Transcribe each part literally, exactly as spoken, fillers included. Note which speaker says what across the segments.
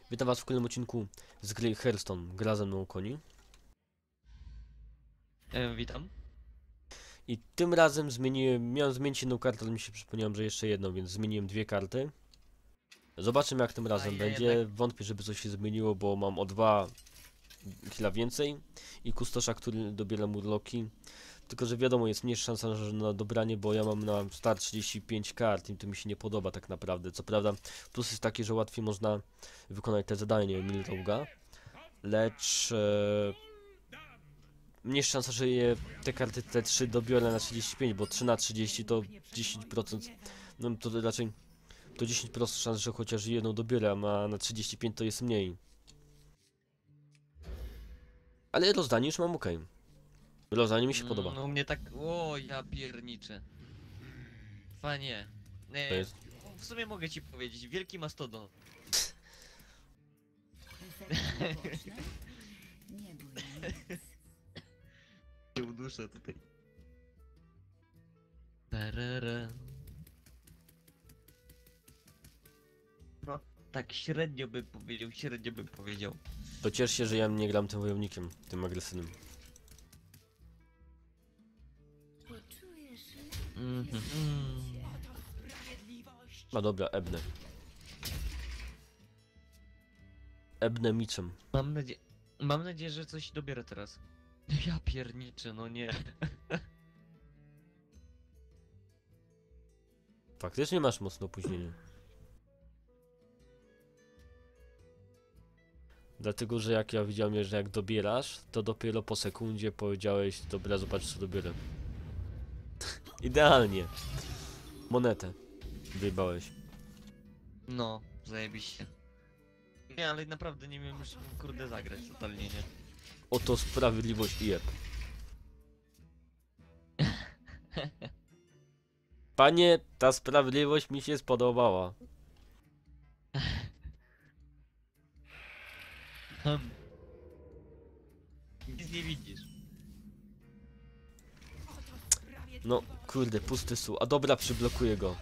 Speaker 1: Witam was w kolejnym odcinku z gry Hearthstone. Gra ze mną Koni.
Speaker 2: E, witam.
Speaker 1: I tym razem zmieniłem, miałem zmienić jedną kartę, ale mi się przypomniałem, że jeszcze jedną, więc zmieniłem dwie karty. Zobaczymy jak tym razem
Speaker 2: ja
Speaker 1: będzie.
Speaker 2: jednak-
Speaker 1: Wątpię, żeby coś się zmieniło, bo mam o dwa killa więcej. I kustosza, który dobiera murloki. Tylko, że wiadomo, jest mniejsza szansa że na dobranie, bo ja mam na start trzydzieści pięć kart i to mi się nie podoba tak naprawdę. Co prawda, plus jest taki, że łatwiej można wykonać te zadanie Milrouga. Lecz... E, mniejsza szansa, że je, te karty te trzy dobiorę na trzydzieści pięć, bo trzy na trzydzieści to dziesięć procent. No to raczej to dziesięć procent szans, że chociaż jedną dobiorę, a na trzydzieści pięć to jest mniej. Ale rozdanie już mam ok. Rozdanie mi się
Speaker 2: Mm,
Speaker 1: podoba.
Speaker 2: No u mnie tak. O, ja pierniczę. Panie.
Speaker 1: To
Speaker 2: Nie,
Speaker 1: jest.
Speaker 2: w sumie mogę ci powiedzieć, wielki mastodon.
Speaker 3: Nie bój nic.
Speaker 2: Nie uduszę tutaj. Tarara. No, tak średnio bym powiedział, średnio bym powiedział.
Speaker 1: To ciesz się, że ja nie gram tym wojownikiem, tym agresywnym.
Speaker 3: Poczujesz
Speaker 2: Mhm.
Speaker 1: No dobra, Ebnę. Ebnę miczem.
Speaker 2: Mam nadzieję. Mam nadzieję, że coś dobiorę teraz. Ja pierniczę, no nie.
Speaker 1: Faktycznie masz mocne opóźnienie. Dlatego, że jak ja widziałem, że jak dobierasz, to dopiero po sekundzie powiedziałeś, dobra, zobacz co dobierę. Idealnie. Monetę wyjebałeś.
Speaker 2: No, zajebiście. Nie, ale naprawdę nie wiem już kurde zagrać totalnie, nie.
Speaker 1: Oto sprawiedliwość i jeb. Panie, ta sprawiedliwość mi się spodobała.
Speaker 2: Hmm. Nic nie widzisz.
Speaker 1: No, kurde, pusty stół. A dobra, przyblokuję go.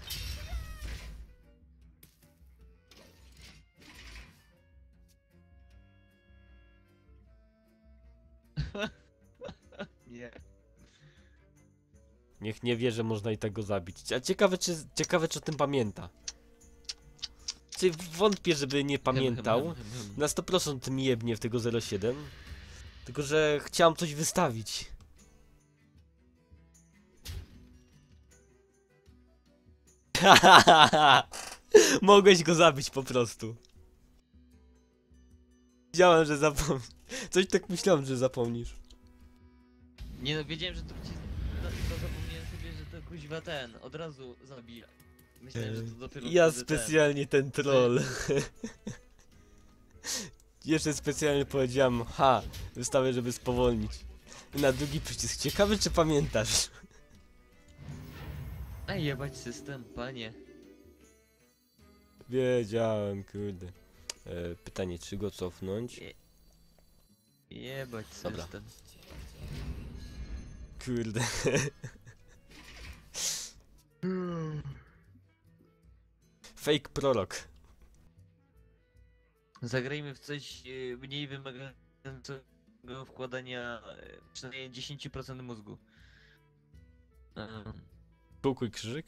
Speaker 2: Nie.
Speaker 1: Niech nie wie, że można i tak go zabić. A ciekawe, czy, ciekawe, czy o tym pamięta. Czy wątpię, żeby nie pamiętał. Na sto procent mi jebnie w tego zero siedem. Tylko, że chciałem coś wystawić. Mogłeś go zabić po prostu. Wiedziałem, że zapomnisz. Coś tak myślałem, że zapomnisz.
Speaker 2: Nie no, wiedziałem, że to ci... No, to zapomniałem sobie, że to kuźwa ten, od razu zabija. Myślałem, że to dopiero
Speaker 1: Ja
Speaker 2: kurde,
Speaker 1: specjalnie ten troll. Jeszcze specjalnie powiedziałem, ha, wystawię, żeby spowolnić. I na drugi przycisk. Ciekawy, czy pamiętasz?
Speaker 2: ten. Ej, jebać system, panie.
Speaker 1: Wiedziałem, kurde. E, pytanie, czy go cofnąć?
Speaker 2: Je... Jebać
Speaker 1: Dobra.
Speaker 2: system.
Speaker 1: Kurde. Fake prolog.
Speaker 2: Zagrajmy w coś e, mniej wymagającego wkładania e, przynajmniej dziesięć procent mózgu. Um,
Speaker 1: Półkuj krzyżyk.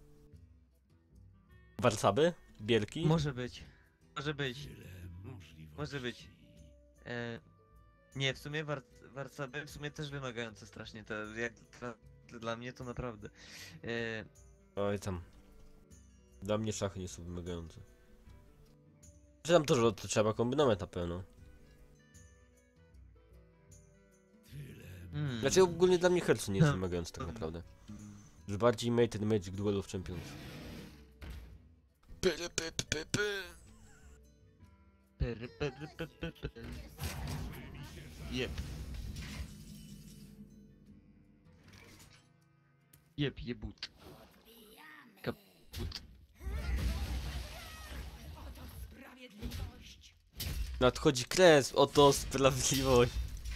Speaker 1: Warcaby? Bielki?
Speaker 2: może być. Może być. Może być. E, nie, w sumie war, warcaby w sumie też wymagające strasznie. To jak dla, dla mnie to naprawdę. E,
Speaker 1: Oj tam. Dla mnie szachy nie są wymagające. Czy tam to, że to trzeba kombinować na pewno.
Speaker 2: hmm.
Speaker 1: Znaczy ogólnie dla mnie Hearthstone nie jest
Speaker 2: Hmm.
Speaker 1: wymagający tak naprawdę. Już bardziej Made in Magic Duel of Champions. Py, py, py, py, py.
Speaker 2: Pyry, pyry, py, py, py. Jep. Jep, jebut. Kaput.
Speaker 1: Nadchodzi kres, oto sprawiedliwość.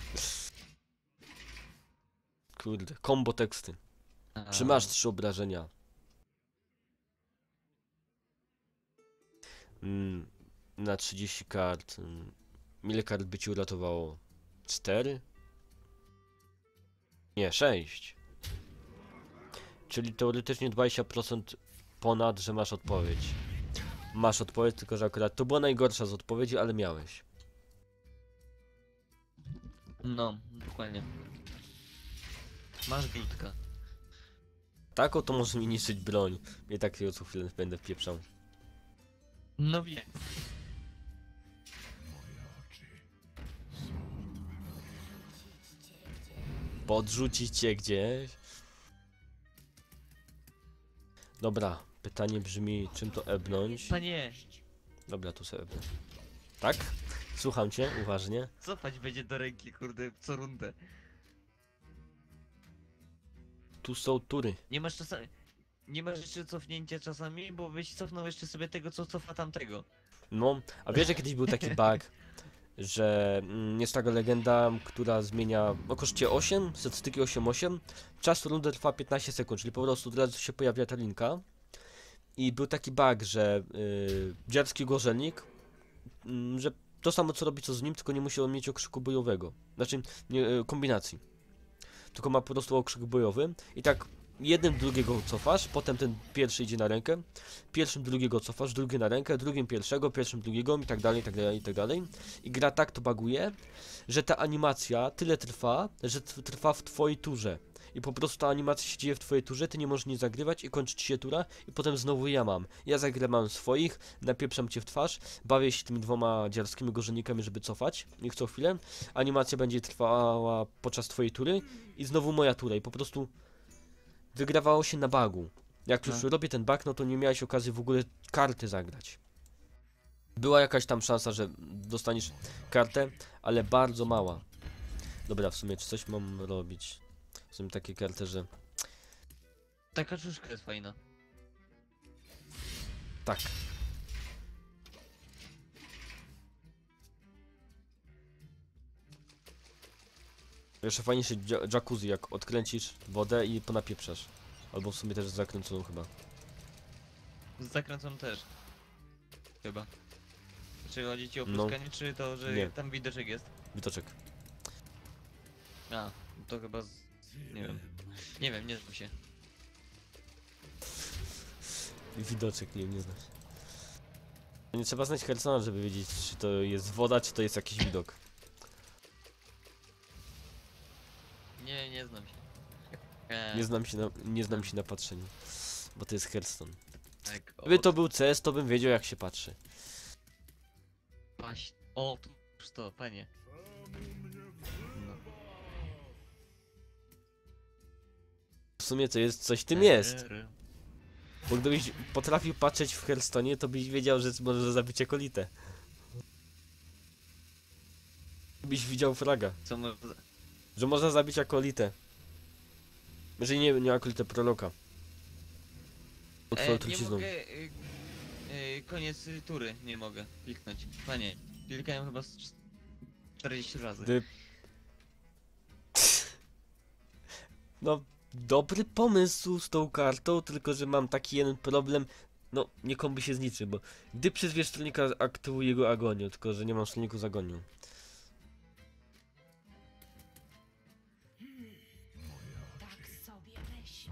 Speaker 1: Kurde, kombo teksty. Czy masz trzy obrażenia? Mm, na trzydzieści kart. mm, Ile kart by ci uratowało? cztery? Nie, sześć. Czyli teoretycznie dwadzieścia procent ponad, że masz odpowiedź. Masz odpowiedź, tylko że akurat to była najgorsza z odpowiedzi, ale miałeś.
Speaker 2: No, dokładnie. Masz glutka.
Speaker 1: Tak, to może mi niszczyć broń. I tak ją co chwilę będę wpieprzał.
Speaker 2: No wiem.
Speaker 1: Podrzucić cię gdzieś. Dobra, pytanie brzmi, czym to ebnąć?
Speaker 2: Panie,
Speaker 1: Dobra, tu sobie ebnę. Tak? Słucham cię, uważnie.
Speaker 2: cofać będzie do ręki, kurde, co rundę.
Speaker 1: Tu są tury.
Speaker 2: Nie masz czasami... Nie masz jeszcze cofnięcia czasami, bo byś cofnął jeszcze sobie tego, co cofa tamtego.
Speaker 1: No, a wiesz, że kiedyś był taki bug, że mm, jest taka legenda, która zmienia o koszcie osiem, statystyki osiem osiem, czas rundy trwa piętnaście sekund, czyli po prostu od razu się pojawia ta linka. I był taki bug, że yy, dziarski gorzelnik, yy, że to samo co robi co z nim, tylko nie musi on mieć okrzyku bojowego, znaczy nie, yy, kombinacji, tylko ma po prostu okrzyk bojowy i tak jednym drugiego cofasz, potem ten pierwszy idzie na rękę, pierwszym drugiego cofasz, drugi na rękę, drugim pierwszego, pierwszym drugiego i tak dalej, i tak dalej, i tak dalej. I gra tak to baguje, że ta animacja tyle trwa, że t- trwa w twojej turze. I po prostu ta animacja się dzieje w twojej turze, ty nie możesz nie zagrywać i kończy ci się tura i potem znowu ja mam. Ja zagrywam swoich, napieprzam cię w twarz, bawię się tymi dwoma dziarskimi gorzelnikami, żeby cofać ich co chwilę. Animacja będzie trwała podczas twojej tury i znowu moja tura i po prostu wygrawało się na bagu. Jak już
Speaker 2: No.
Speaker 1: robię ten bug, no to nie miałeś okazji w ogóle karty zagrać. Była jakaś tam szansa, że dostaniesz kartę, ale bardzo mała. Dobra, w sumie czy coś mam robić? W sumie takie karty, że
Speaker 2: Ta kaczuszka jest fajna.
Speaker 1: tak. Jeszcze fajniejszy dzia- jacuzzi, jak odkręcisz wodę i ponapieprzasz. Albo w sumie też z zakręconą chyba.
Speaker 2: Z zakręcą też. Chyba. Czy chodzi ci o
Speaker 1: No.
Speaker 2: pluskanie, czy to, że
Speaker 1: Nie.
Speaker 2: tam widoczek jest?
Speaker 1: Witoczek.
Speaker 2: A, to chyba z... nie wiem. Nie wiem, nie znam się.
Speaker 1: Widoczek, nie, nie znasz. Nie trzeba znać Hersona, żeby wiedzieć, czy to jest woda, czy to jest jakiś widok.
Speaker 2: Nie, nie znam się. Eee,
Speaker 1: Nie znam się na, nie znam się na patrzeniu. Bo to jest Hearthstone.
Speaker 2: tak, o,
Speaker 1: Gdyby to był C S, to bym wiedział, jak się patrzy.
Speaker 2: paś... O, tu już to, panie. No.
Speaker 1: W sumie to jest, coś w tym jest.
Speaker 2: Eee,
Speaker 1: Bo gdybyś potrafił patrzeć w Hearthstone, to byś wiedział, że może zabić akolitę. Byś widział fraga,
Speaker 2: Co może...
Speaker 1: że można zabić akolitę. Jeżeli nie, nie akolitę proroka. Pod twoją
Speaker 2: E, nie
Speaker 1: trucizną.
Speaker 2: mogę... Y, y, koniec y, tury nie mogę kliknąć. Panie, klikałem chyba z czterdzieści razy.
Speaker 1: Gdy... No, dobry pomysł z tą kartą, tylko że mam taki jeden problem. No, nie kombi się z niczym, bo gdy przyzwiesz stronnika, aktywuję jego agonię, tylko że nie mam stronniku z agonią.
Speaker 3: Tak sobie myślę.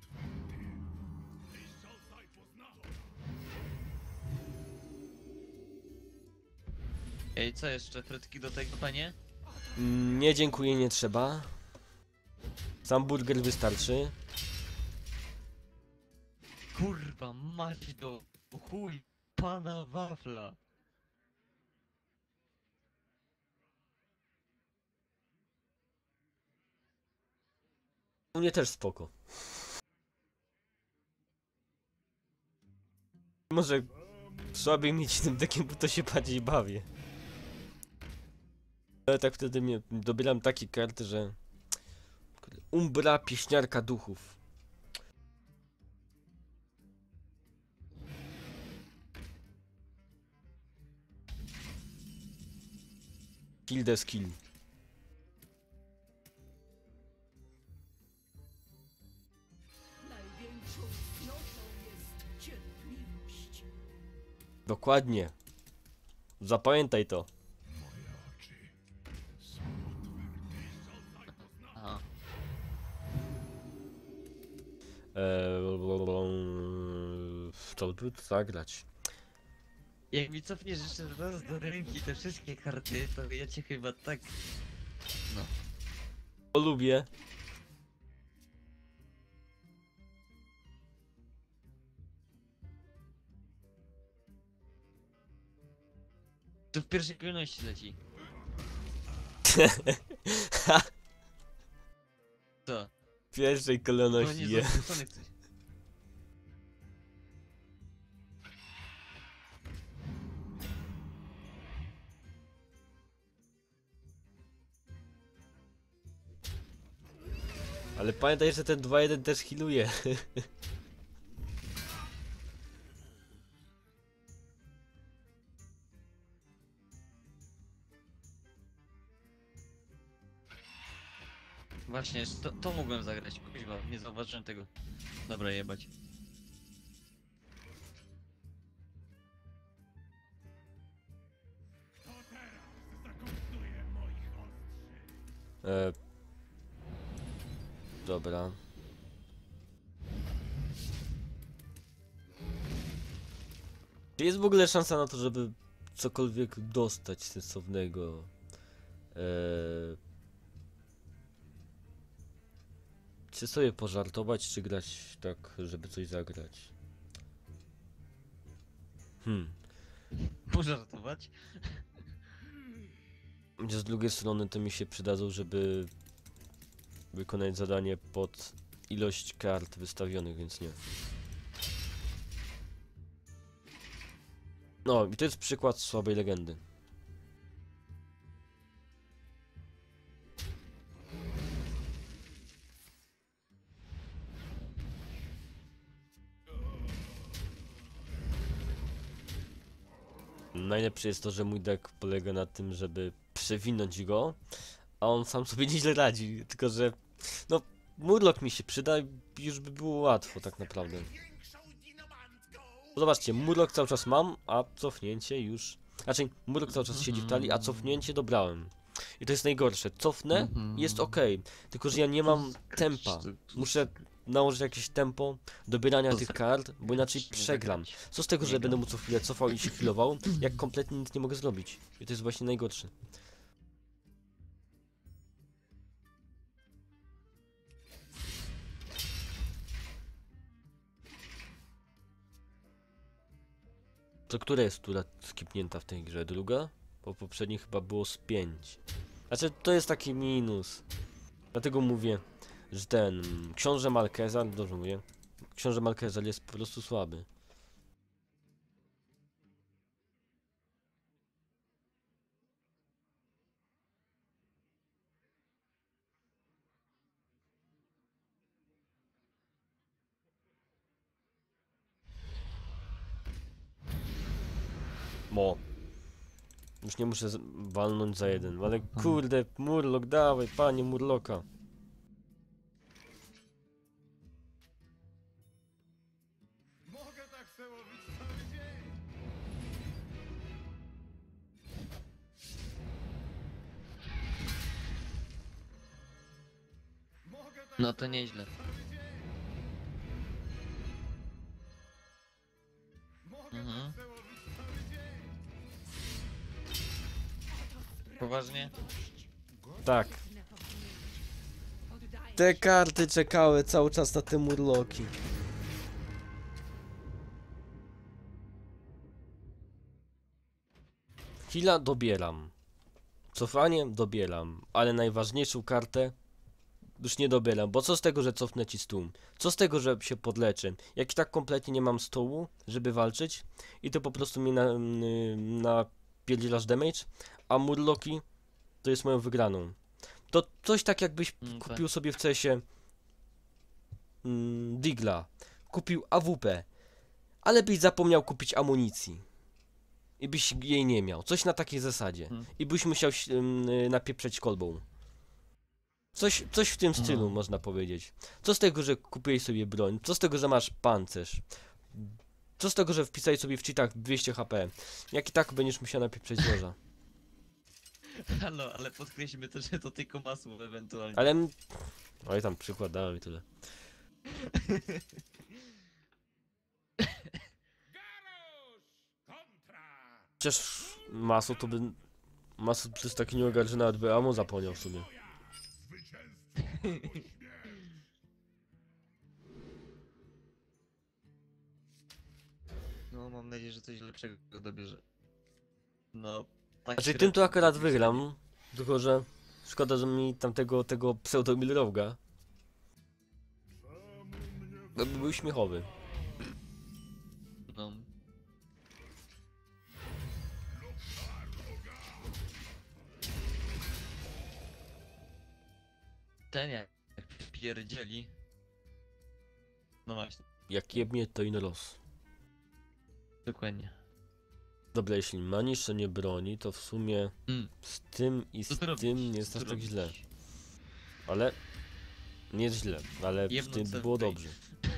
Speaker 2: Ej, co jeszcze? Frytki do tego, panie?
Speaker 1: Mm, Nie, dziękuję, nie trzeba. Sam burger wystarczy.
Speaker 2: Kurwa, mać do chuj pana wafla.
Speaker 1: U mnie też spoko. Może słabiej mieć tym dekiem, bo to się bardziej bawię. Ale tak wtedy mnie dobieram takie karty, że... Kurde, Umbra, pieśniarka duchów. Kill the skill.
Speaker 3: Największą cnotą jest cierpliwość.
Speaker 1: Dokładnie. Zapamiętaj to.
Speaker 2: Aha.
Speaker 1: Eee, co by tu zagrać?
Speaker 2: Jak mi cofniesz jeszcze raz do ręki te wszystkie karty, to ja cię chyba tak... No.
Speaker 1: O, lubię.
Speaker 2: To w pierwszej kolejności leci. Co?
Speaker 1: W pierwszej
Speaker 2: To
Speaker 1: kolejności
Speaker 2: nie
Speaker 1: je.
Speaker 2: zaskoczony ktoś.
Speaker 1: Ale pamiętaj, że ten dwa jeden też healuje.
Speaker 2: Właśnie, to, to mogłem zagrać, kuźwa, nie zauważyłem tego. Dobra, jebać.
Speaker 1: E... Dobra. Czy jest w ogóle szansa na to, żeby cokolwiek dostać sensownego? E... Czy sobie pożartować, czy grać tak, żeby coś zagrać? Hmm.
Speaker 2: Pożartować?
Speaker 1: Z drugiej strony to mi się przydadzą, żeby wykonać zadanie pod ilość kart wystawionych, więc nie. No i to jest przykład słabej legendy. Najlepsze jest to, że mój deck polega na tym, żeby przewinąć go, a on sam sobie nieźle radzi, tylko że no Murloc mi się przyda i już by było łatwo tak naprawdę. Zobaczcie, Murloc cały czas mam, a cofnięcie już... Znaczy, Murloc cały czas siedzi w talii, a cofnięcie dobrałem. I to jest najgorsze, cofnę, jest ok, tylko że ja nie mam tempa. Muszę nałożyć jakieś tempo dobierania tych kart, bo inaczej przegram. Co z tego, że będę mu co chwilę cofał i się healował, jak kompletnie nic nie mogę zrobić. I to jest właśnie najgorsze. To która jest tura skipnięta w tej grze? Druga? Bo poprzedniej chyba było z pięć. Znaczy, to jest taki minus. Dlatego mówię, że ten książę Malkezar, dobrze mówię, książę Malkezar jest po prostu słaby. Mo. Już nie muszę z- walnąć za jeden, ale kurde, Murloc, dawaj, panie Murloka.
Speaker 4: Mogę tak se łowić cały dzień. Mogę tak
Speaker 2: No to nieźle.
Speaker 4: cały dzień. Mogę
Speaker 2: Mhm.
Speaker 4: tak se łowić cały dzień.
Speaker 2: Poważnie?
Speaker 1: Tak.
Speaker 3: Pewne powiniencie. Oddaję
Speaker 1: Te
Speaker 3: się.
Speaker 1: karty czekały cały czas na te Murloki. Heala dobieram. Cofanie dobieram, ale najważniejszą kartę już nie dobieram, bo co z tego, że cofnę ci stół? Co z tego, że się podleczę? Jak i tak kompletnie nie mam stołu, żeby walczyć i to po prostu mi na, na pierdzielasz damage, a Murloki to jest moją wygraną. To coś tak jakbyś
Speaker 2: Mm, tak.
Speaker 1: kupił sobie w cesie mm, Digla, kupił A W P, ale byś zapomniał kupić amunicji i byś jej nie miał. Coś na takiej zasadzie.
Speaker 2: Hmm.
Speaker 1: I byś musiał ym, y, napieprzeć kolbą. Coś, coś w tym stylu,
Speaker 2: No.
Speaker 1: można powiedzieć. Co z tego, że kupiłeś sobie broń? Co z tego, że masz pancerz? Co z tego, że wpisałeś sobie w cheatach dwieście H P? Jak i tak będziesz musiał napieprzeć z noża.
Speaker 2: Halo, ale podkreślmy też, że to tylko masło ewentualnie.
Speaker 1: Ale... m- Oj, tam przykład dałem i tyle.
Speaker 4: Garusz! Kontra!
Speaker 1: Przecież masło to by... Masło to jest taki nieogar, że nawet by ammo zapomniał w sumie.
Speaker 4: Zwycięstwo!
Speaker 2: No, mam nadzieję, że coś lepszego dobierze. No, tak
Speaker 1: Znaczy tym
Speaker 2: średnio.
Speaker 1: to akurat wygram, tylko że... Szkoda, że mi tamtego, tego pseudo-Milrowga. No, by był śmiechowy.
Speaker 2: No. Ten jak pierdzieli. No właśnie,
Speaker 1: Jak jebnie, to ino los.
Speaker 2: dokładnie.
Speaker 1: Dobra, jeśli ma niszczenie broni, to w sumie
Speaker 2: Mm.
Speaker 1: z tym i z
Speaker 2: Co ty robisz?
Speaker 1: tym nie jest
Speaker 2: Co
Speaker 1: aż
Speaker 2: ty
Speaker 1: tak
Speaker 2: robisz?
Speaker 1: źle. Ale... Nie jest źle, ale z
Speaker 2: Jebnąć
Speaker 1: tym by
Speaker 2: sobie
Speaker 1: było
Speaker 2: w tej.
Speaker 1: dobrze.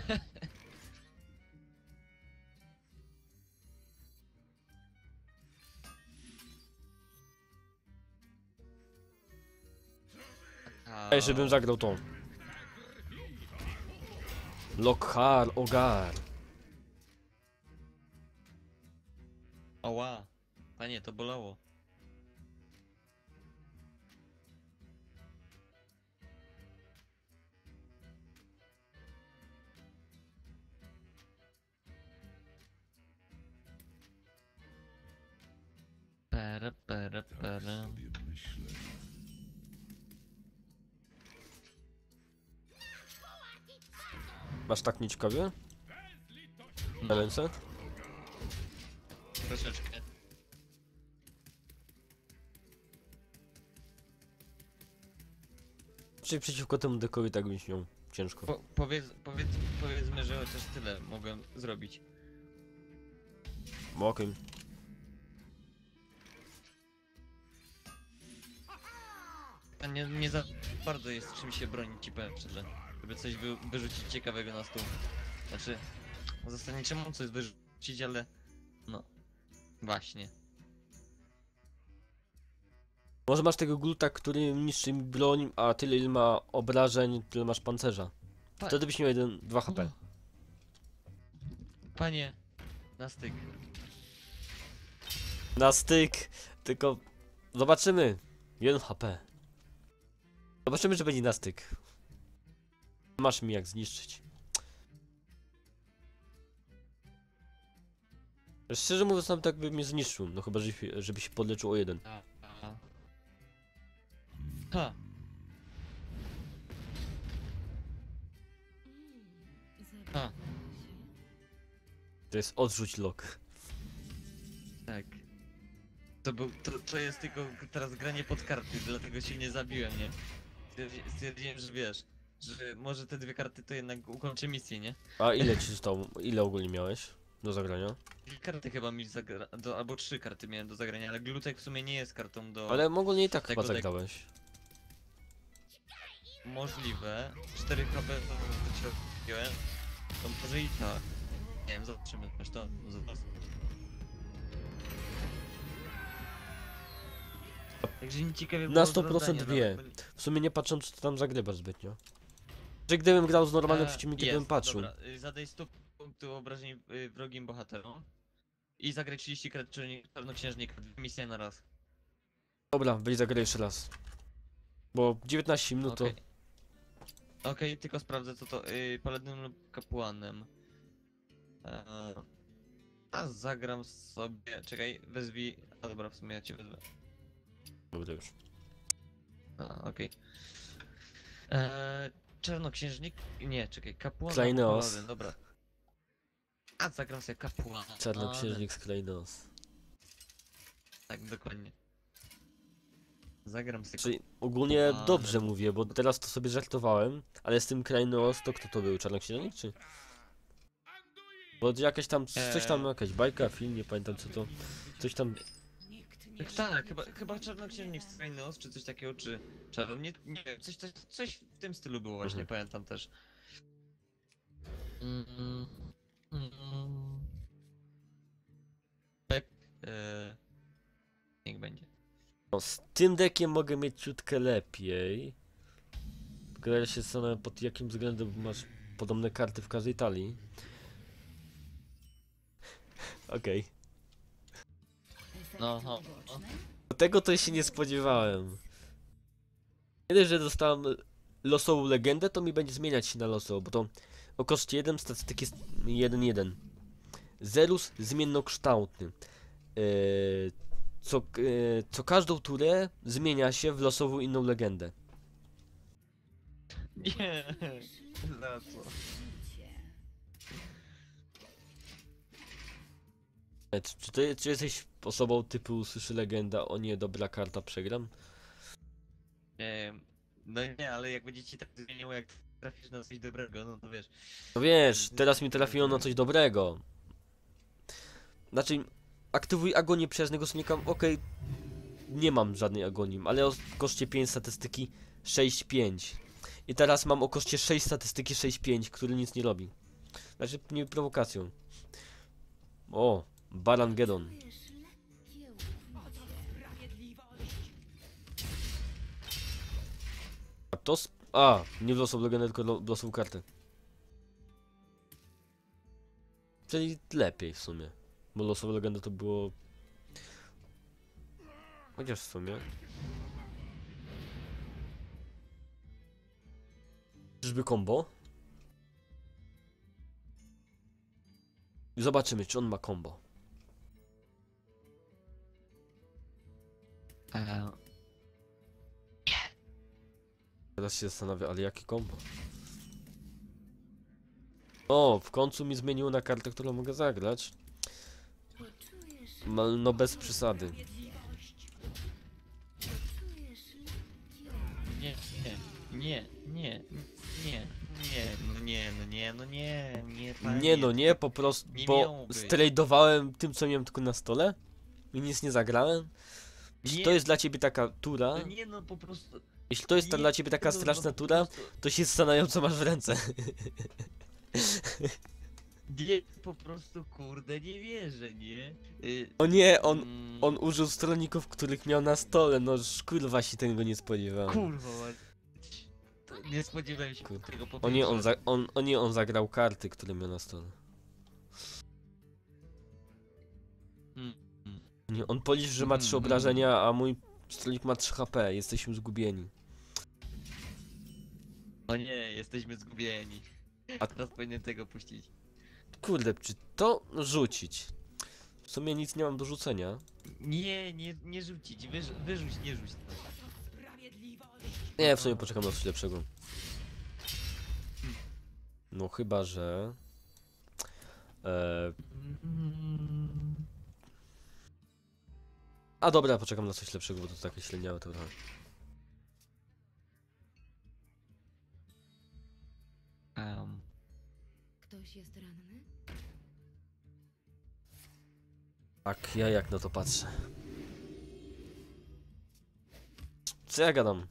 Speaker 1: Ej, żebym zagrał tą. Lokhar Ogar.
Speaker 2: Oła. Panie, to bolało. Pere, pere, pere.
Speaker 1: Masz tak nieciekawie? Na
Speaker 2: No,
Speaker 1: ręce?
Speaker 2: troszeczkę.
Speaker 1: Czyli przeciwko temu dekowi tak byś miał ciężko.
Speaker 2: Po, powiedz, powiedz, powiedzmy, że chociaż tyle mogłem zrobić.
Speaker 1: No, okej.
Speaker 2: A nie, nie za bardzo jest czym się bronić, ci powiem szczerze. Żeby coś wy, wyrzucić ciekawego na stół. Znaczy, zasadniczo mam coś wyrzucić, ale... No. Właśnie.
Speaker 1: Może masz tego gluta, który niszczy mi broń, a tyle ile ma obrażeń, tyle masz pancerza.
Speaker 2: Pa-
Speaker 1: Wtedy byś miał jeden, dwa H P.
Speaker 2: O. Panie, na styk.
Speaker 1: Na styk, tylko zobaczymy. jeden H P. Zobaczymy, że będzie na styk. Masz mi jak zniszczyć. Szczerze mówiąc, tam tak by mnie zniszczył. No chyba, żeby, żeby się podleczył o jeden.
Speaker 2: A, a. Ha! Ha!
Speaker 1: To jest odrzuć lok.
Speaker 2: Tak. To był, to, to jest tylko teraz granie pod karty, dlatego się nie zabiłem, nie? Stwierdzi- Stwierdziłem, że wiesz, że może te dwie karty to jednak ukończy misję, nie?
Speaker 1: A ile ci zostało? Ile ogólnie miałeś do zagrania?
Speaker 2: Dwie karty chyba mi zagra... Do, albo trzy karty miałem do zagrania, ale Glutek w sumie nie jest kartą do...
Speaker 1: Ale ogólnie i tak
Speaker 2: Tego
Speaker 1: chyba
Speaker 2: dek-
Speaker 1: zagrałeś.
Speaker 2: Możliwe. cztery K B to wyciągnąłem. To może i tak. Nie wiem, zobaczymy. Aż to zaraz. Także nie ciekawie
Speaker 1: Na
Speaker 2: było
Speaker 1: sto procent
Speaker 2: oglądania
Speaker 1: wie.
Speaker 2: nawet.
Speaker 1: W sumie nie patrząc, co tam zagrywasz zbytnio. Że gdybym grał z normalnym
Speaker 2: E,
Speaker 1: przeciwnikiem,
Speaker 2: jest,
Speaker 1: bym patrzył.
Speaker 2: Dobra, y, zadaj sto punktów obrażeń y, wrogim bohaterom. I zagraj trzydzieści kart czarni- czarnoksiężnika. Dwie misje na raz.
Speaker 1: Dobra, weź zagraj jeszcze raz. Bo dziewiętnaście minut
Speaker 2: Okej.
Speaker 1: to...
Speaker 2: Okej, tylko sprawdzę co to. Yy, paladynem lub kapłanem. Eee, a zagram sobie. Czekaj, wezwij. A dobra, w sumie ja cię wezwę.
Speaker 1: Dobra już.
Speaker 2: A, okej. Eee, czarnoksiężnik. Nie, czekaj, kapłan.
Speaker 1: Klejnos.
Speaker 2: paladyn, dobra. A zagram sobie kapłana.
Speaker 1: Czarnoksiężnik z Klejnos.
Speaker 2: Tak, dokładnie. Zagram sobie.
Speaker 1: Czyli ogólnie
Speaker 2: A,
Speaker 1: dobrze
Speaker 2: no.
Speaker 1: mówię, bo teraz to sobie żartowałem, ale z tym Klejnos to kto to był? Czarnoksiężnik czy? Bo jakaś tam, coś tam,
Speaker 2: Eee.
Speaker 1: jakaś bajka, film, nie pamiętam co to. Coś tam,
Speaker 3: Nikt nie
Speaker 2: Tak, chyba, chyba czarnoksiężnik z Krainos, czy coś takiego, czy czarno, nie, nie wiem, coś, coś, coś w tym stylu było właśnie,
Speaker 1: Mhm.
Speaker 2: pamiętam też. Mm, mm. Eee, niech będzie.
Speaker 1: No, z tym deckiem mogę mieć ciutkę lepiej. Tylko ja się zastanawiam, pod jakim względem bo masz podobne karty w każdej talii. Okej.
Speaker 2: No, no, no.
Speaker 1: Tego to się nie spodziewałem. Kiedy, że dostałem losową legendę, to mi będzie zmieniać się na losową, bo to o koszcie jeden statystyk jest jeden jeden. Zerus zmiennokształtny. Yy, co, yy, co każdą turę zmienia się w losową inną legendę.
Speaker 2: Nie, za co?
Speaker 1: E, Czy, czy, ty, czy jesteś osobą typu słyszy legenda, o nie, dobra karta, przegram?
Speaker 2: Eee, no nie, ale jak będzie ci tak zmieniło, jak trafisz na coś dobrego, no to wiesz.
Speaker 1: No wiesz, teraz mi trafiło na coś dobrego. Znaczy, aktywuj agonię przyjaznego sonika, okej, nie mam żadnej agonii, ale o koszcie pięć statystyki sześć pięć. I teraz mam o koszcie sześć statystyki sześć pięć, który nic nie robi. Znaczy, nie prowokacją. O, Barangedon. A to sp- A, nie w losową legendę, tylko lo- w losową kartę. Czyli lepiej w sumie. Bo losowa legenda to było... Chociaż w sumie... Czyżby combo? Zobaczymy, czy on ma combo.
Speaker 2: Eee,
Speaker 1: Teraz się zastanawiam, ale jakie combo? O, w końcu mi zmieniło na kartę, którą mogę zagrać. No, no bez przesady.
Speaker 2: nie, nie, nie, nie, nie, no nie, no nie, no nie, nie, panie.
Speaker 1: Nie no, nie, po prostu,
Speaker 2: Nie
Speaker 1: bo
Speaker 2: miało być.
Speaker 1: strajdowałem tym, co miałem tylko na stole i nic nie zagrałem. Jeśli
Speaker 2: Nie.
Speaker 1: to jest dla ciebie taka tura,
Speaker 2: No nie, no po prostu.
Speaker 1: jeśli to jest ta
Speaker 2: nie,
Speaker 1: dla ciebie taka
Speaker 2: no, no,
Speaker 1: straszna
Speaker 2: po
Speaker 1: tura,
Speaker 2: prostu-
Speaker 1: to się zastanawiam, co masz w ręce.
Speaker 2: Nie, po prostu kurde, nie wierzę, nie? Y,
Speaker 1: O nie, on,
Speaker 2: mm,
Speaker 1: on użył stronników, których miał na stole, no kurwa się tego nie spodziewałem.
Speaker 2: Kurwa, mać. To nie spodziewałem się
Speaker 1: Kur-
Speaker 2: tego po
Speaker 1: O nie, on,
Speaker 2: pierwsze.
Speaker 1: za, on, o nie, on zagrał karty, które miał na stole.
Speaker 2: Mm, mm.
Speaker 1: Nie, on policzył, że ma trzy
Speaker 2: Mm,
Speaker 1: obrażenia, a mój stolnik ma trzy H P, jesteśmy zgubieni.
Speaker 2: O nie, jesteśmy zgubieni.
Speaker 1: A-
Speaker 2: A teraz powinien tego puścić.
Speaker 1: Kurde, czy to rzucić? W sumie nic nie mam do rzucenia.
Speaker 2: Nie, nie, nie rzucić, Wyrz, wyrzuć, nie rzuć.
Speaker 1: Nie, w sumie poczekam na coś lepszego. No chyba, że... E... A dobra, poczekam na coś lepszego, bo to takie średniałe to trochę.
Speaker 2: Um,
Speaker 3: Ktoś jest ranny?
Speaker 1: Tak, ja jak na to patrzę. Co ja gadam?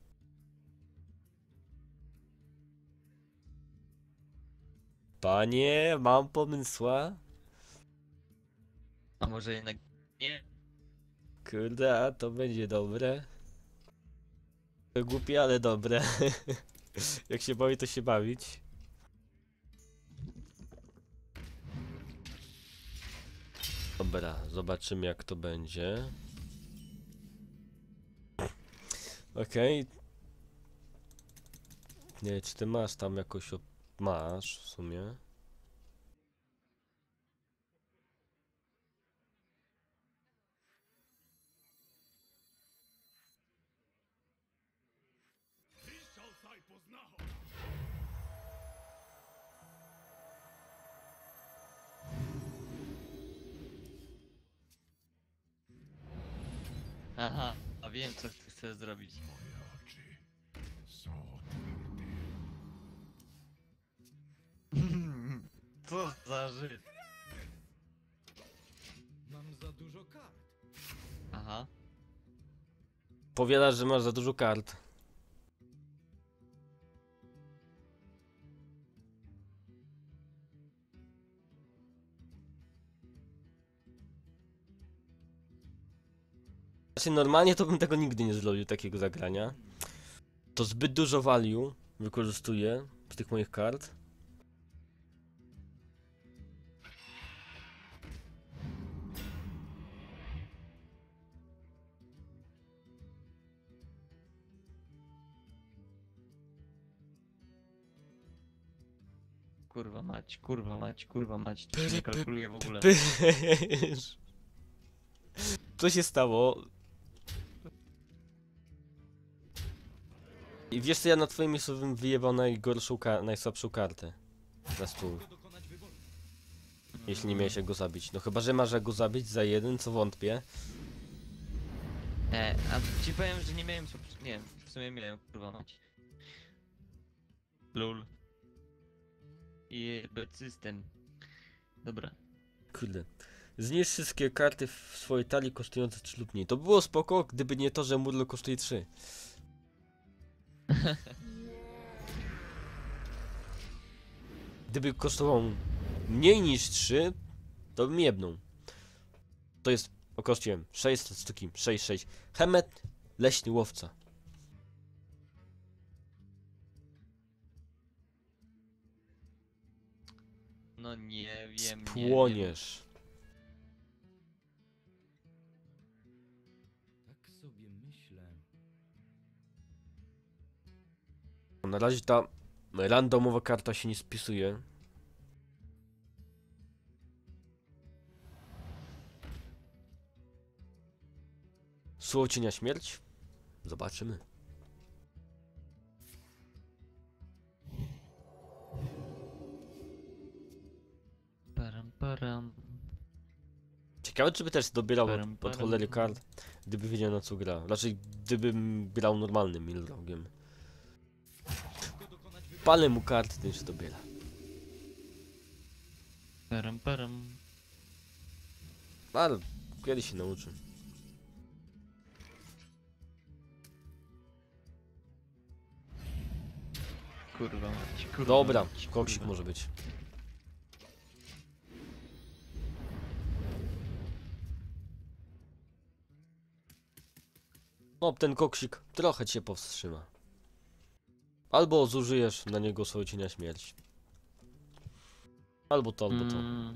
Speaker 1: Panie, mam pomysła.
Speaker 2: a może jednak nie?
Speaker 1: Kurde, a to będzie dobre. To głupie, ale dobre. Jak się bawi, to się bawić. Dobra, zobaczymy jak to będzie. Okej. Nie, czy ty masz tam jakoś... Op- masz, w sumie.
Speaker 4: Wyszczałcaj poznacho!
Speaker 2: Aha, a wiem co ty chcesz zrobić.
Speaker 4: Moje oczy są
Speaker 2: Co za Żyd?
Speaker 4: Mam za dużo kart.
Speaker 2: Aha.
Speaker 1: Powiadasz, że masz za dużo kart. Znaczy normalnie to bym tego nigdy nie zrobił, takiego zagrania. To zbyt dużo value wykorzystuję z tych moich kart.
Speaker 2: Kurwa mać, kurwa mać, kurwa mać, to się nie kalkuluje w ogóle.
Speaker 1: Pysz. Co się stało? I wiesz co, ja na twoim miejscu bym wyjebał najgorszą, ka najsłabszą kartę na stół. Jeśli nie miałeś jak go zabić. No chyba, że masz jak go zabić za jeden, co wątpię.
Speaker 2: E, a ci powiem, że nie miałem, nie wiem, w sumie miałem, kurwa mać. Lul. I system. Dobra.
Speaker 1: Kurde. Zniszcz wszystkie karty w swojej talii kosztujące trzy lub mniej. To było spoko, gdyby nie to, że Murloc kosztuje trzy. Gdyby kosztował mniej niż trzy, to bym jebnął. To jest, okoszciłem, sześć sztuki, sześć, sześć. Hemet, leśny łowca.
Speaker 2: No nie wiem, nie wiem.
Speaker 1: Płoniesz.
Speaker 4: Tak sobie myślę.
Speaker 1: Na razie ta randomowa karta się nie spisuje. Słowo cienia śmierć? Zobaczymy.
Speaker 2: Param, param.
Speaker 1: Ciekawe, czy by też dobierał
Speaker 2: Param,
Speaker 1: od, od
Speaker 2: param.
Speaker 1: cholery kart, gdyby wiedział na co gra. Raczej gdybym grał normalnym Milrogiem. Palę mu karty, ten się dobiera.
Speaker 2: Param, param.
Speaker 1: Ale kiedy się nauczy.
Speaker 2: Kurwa mać, kurwa
Speaker 1: Dobra,
Speaker 2: mać,
Speaker 1: koksik
Speaker 2: kurwa.
Speaker 1: może być. No, ten koksik trochę cię powstrzyma. Albo zużyjesz na niego swoje cienia śmierci. Albo to, albo to.
Speaker 2: Mm,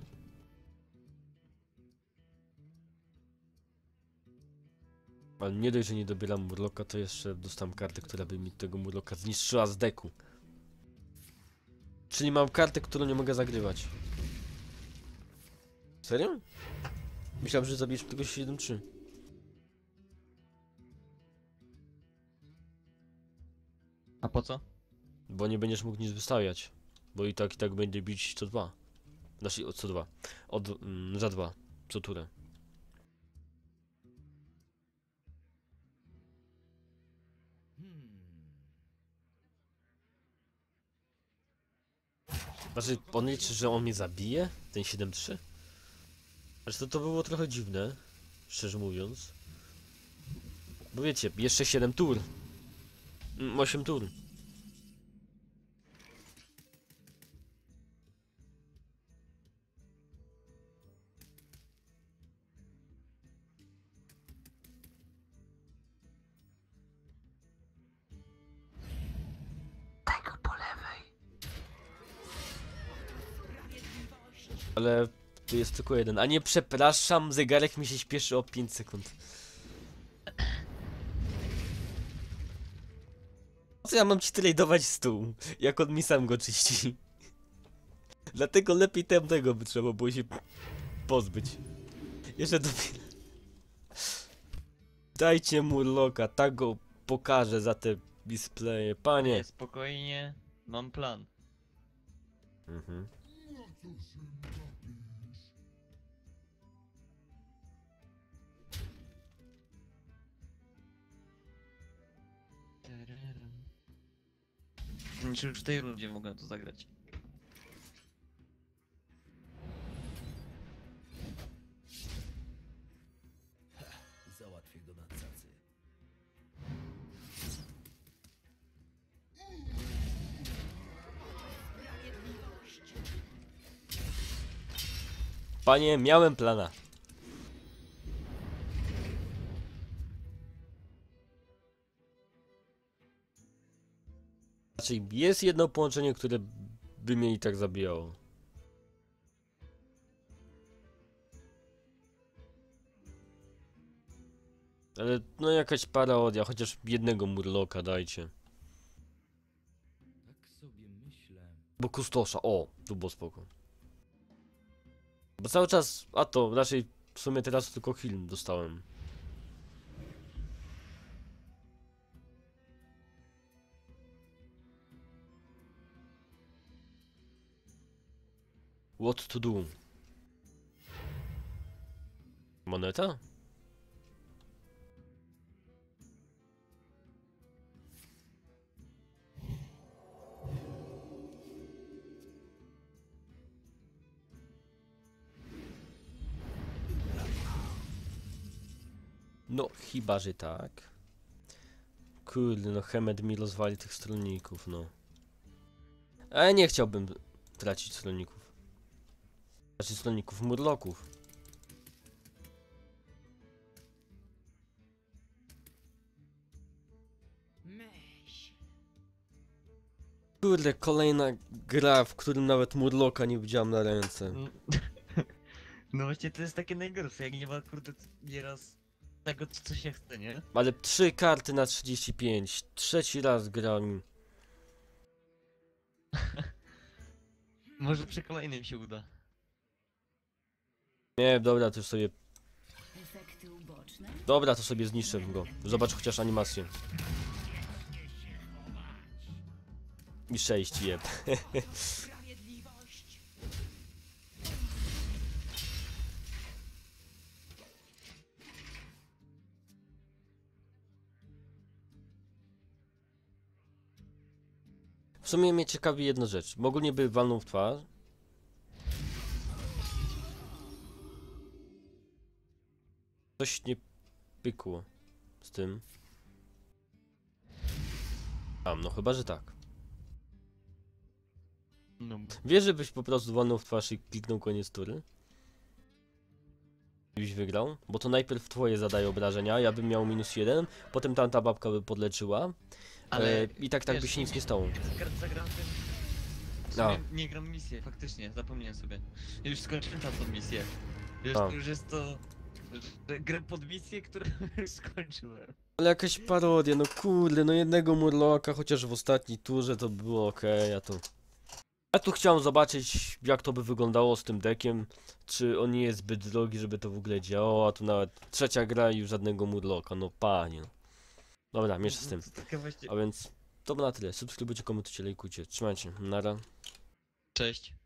Speaker 1: Ale nie dość, że nie dobieram Murloca, to jeszcze dostałem kartę, która by mi tego Murloca zniszczyła z deku. Czyli mam kartę, którą nie mogę zagrywać. Serio? Myślałem, że zabijesz tylko siedem trzy.
Speaker 2: A po co?
Speaker 1: Bo nie będziesz mógł nic wystawiać. Bo i tak i tak będzie bić co dwa. Znaczy od co dwa. Od mm, za dwa. Co turę.
Speaker 4: Hmm.
Speaker 1: Znaczy on liczy, że on mnie zabije? Ten siedem trzy? Znaczy to, to było trochę dziwne. Szczerze mówiąc. Bo wiecie, jeszcze siedem tur. Mm, osiem tur. Ale tu jest tylko jeden. A nie, przepraszam, zegarek mi się śpieszy o pięć sekund. Po co ja mam ci tradeować stół, jak on mi sam go czyści? Dlatego lepiej tamtego by trzeba było się pozbyć. Jeszcze dopiero... Dajcie mu Murloca, tak go pokażę za te displaye, panie.
Speaker 2: Nie, spokojnie, mam plan.
Speaker 1: Mhm.
Speaker 2: Czy już w tej rundzie mogę to zagrać?
Speaker 4: Załatwię go na cacy.
Speaker 1: Panie, miałem plana. Raczej jest jedno połączenie, które by mnie i tak zabijało. Ale no jakaś parodia, chociaż jednego murloka dajcie.
Speaker 5: Tak sobie myślę.
Speaker 1: Bo kustosza, o, tu było spoko. Bo cały czas, a to raczej w sumie teraz tylko film dostałem. What to do? Moneta? No, chyba, że tak. Kurde, no Hemed mi rozwali tych stronników, no. Ale nie chciałbym tracić stronników. Znaczy stronników murloków.
Speaker 3: Myśl.
Speaker 1: Kurde, kolejna gra, w którym nawet murloka nie widziałem na ręce.
Speaker 2: Mm. No właśnie to jest takie najgorsze, jak nie ma kurde nieraz tego co się chce, nie?
Speaker 1: Ale trzy karty na trzydzieści pięć. Trzeci raz gram.
Speaker 2: Może przy kolejnym się uda.
Speaker 1: Nie, dobra, to już sobie...
Speaker 3: Efekty uboczne?
Speaker 1: Dobra, to sobie zniszczę go. Zobacz chociaż animację. I sześć jeb. W sumie mnie ciekawi jedna rzecz. Bo ogólnie by walnął w twarz. Coś nie pykło z tym. A, no chyba, że tak.
Speaker 2: No.
Speaker 1: Wiesz, żebyś po prostu walnął w twarz i kliknął koniec tury? Byś wygrał? Bo to najpierw twoje zadaje obrażenia, ja bym miał minus jeden, potem tamta babka by podleczyła.
Speaker 2: Ale
Speaker 1: e, I tak tak by
Speaker 2: wiesz,
Speaker 1: się nic nie stało.
Speaker 2: Zagra- Zagram tym. W
Speaker 1: A.
Speaker 2: sumie nie gram misję, faktycznie, zapomniałem sobie. Ja już skończyłem tamtą misję. Już,
Speaker 1: A.
Speaker 2: już jest to... że Grę pod misję, którą już skończyłem.
Speaker 1: Ale jakaś parodia, no kurde, no jednego murloka, chociaż w ostatniej turze to było ok, a to... Ja tu chciałem zobaczyć, jak to by wyglądało z tym deckiem, czy on nie jest zbyt drogi, żeby to w ogóle działało, a tu nawet trzecia gra i już żadnego murloka, no panie. No. Dobra, miesz z tym.
Speaker 2: To taka właśnie...
Speaker 1: A więc to na tyle, subskrybujcie, komentujcie, lajkujcie, trzymajcie, nara.
Speaker 2: Cześć.